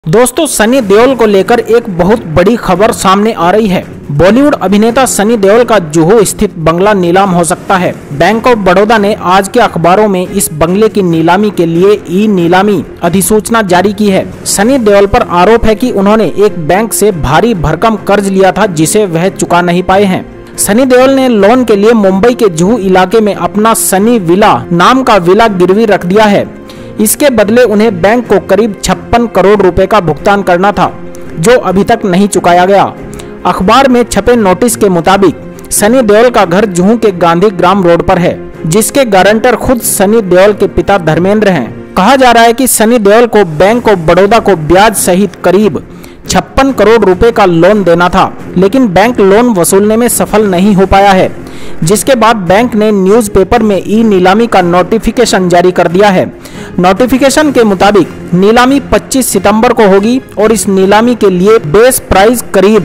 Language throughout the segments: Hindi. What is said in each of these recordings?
दोस्तों, सनी देओल को लेकर एक बहुत बड़ी खबर सामने आ रही है। बॉलीवुड अभिनेता सनी देओल का जुहू स्थित बंगला नीलाम हो सकता है। बैंक ऑफ बड़ौदा ने आज के अखबारों में इस बंगले की नीलामी के लिए ई नीलामी अधिसूचना जारी की है। सनी देओल पर आरोप है कि उन्होंने एक बैंक से भारी भरकम कर्ज लिया था जिसे वह चुका नहीं पाए हैं। सनी देओल ने लोन के लिए मुंबई के जुहू इलाके में अपना सनी विला नाम का विला गिरवी रख दिया है। इसके बदले उन्हें बैंक को करीब 56 करोड़ रुपए का भुगतान करना था, जो अभी तक नहीं चुकाया गया। अखबार में छपे नोटिस के मुताबिक सनी देओल का घर जुहू के गांधी ग्राम रोड पर है, जिसके गारंटर खुद सनी देओल के पिता धर्मेंद्र हैं। कहा जा रहा है कि सनी देओल को बैंक ऑफ बड़ौदा को ब्याज सहित करीब 56 करोड़ रुपए का लोन देना था, लेकिन बैंक लोन वसूलने में सफल नहीं हो पाया है, जिसके बाद बैंक ने न्यूज़पेपर में ई नीलामी का नोटिफिकेशन जारी कर दिया है। नोटिफिकेशन के मुताबिक नीलामी 25 सितंबर को होगी और इस नीलामी के लिए बेस प्राइस करीब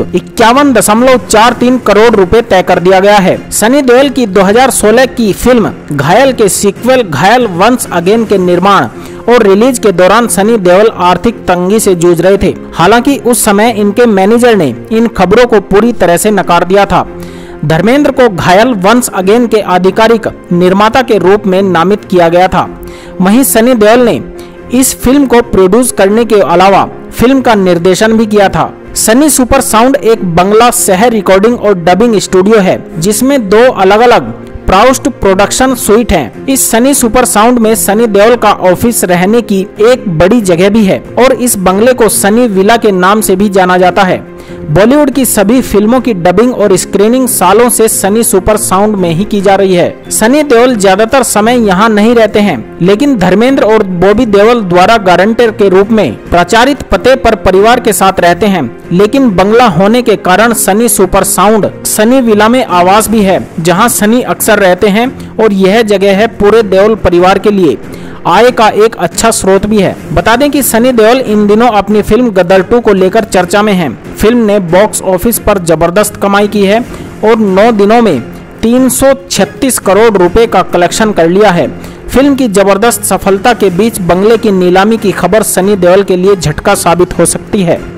51.43 करोड़ रुपए तय कर दिया गया है। सनी देओल की 2016 की फिल्म घायल के सीक्वल घायल वंस अगेन के निर्माण और रिलीज के दौरान सनी देओल आर्थिक तंगी से जूझ रहे थे। हालांकि उस समय इनके मैनेजर ने इन खबरों को पूरी तरह से नकार दिया था। धर्मेंद्र को घायल वंस अगेन के आधिकारिक निर्माता के रूप में नामित किया गया था। वहीं सनी देओल ने इस फिल्म को प्रोड्यूस करने के अलावा फिल्म का निर्देशन भी किया था। सनी सुपर साउंड एक बंगला शहर रिकॉर्डिंग और डबिंग स्टूडियो है, जिसमें 2 अलग-अलग प्राउस्ट प्रोडक्शन स्वीट हैं। इस सनी सुपर साउंड में सनी देओल का ऑफिस रहने की एक बड़ी जगह भी है और इस बंगले को सनी विला के नाम से भी जाना जाता है। बॉलीवुड की सभी फिल्मों की डबिंग और स्क्रीनिंग सालों से सनी सुपर साउंड में ही की जा रही है। सनी देओल ज्यादातर समय यहाँ नहीं रहते हैं, लेकिन धर्मेंद्र और बॉबी देओल द्वारा गारंटर के रूप में प्रचारित पते पर परिवार के साथ रहते हैं। लेकिन बंगला होने के कारण Sunny super sound Sunny villa में आवास भी है, जहाँ सनी अक्सर रहते हैं और यह जगह है पूरे देओल परिवार के लिए आय का एक अच्छा स्रोत भी है। बता दें कि सनी देओल इन दिनों अपनी फिल्म गदर 2 को लेकर चर्चा में हैं। फिल्म ने बॉक्स ऑफिस पर जबरदस्त कमाई की है और 9 दिनों में 336 करोड़ रुपए का कलेक्शन कर लिया है। फिल्म की जबरदस्त सफलता के बीच बंगले की नीलामी की खबर सनी देओल के लिए झटका साबित हो सकती है।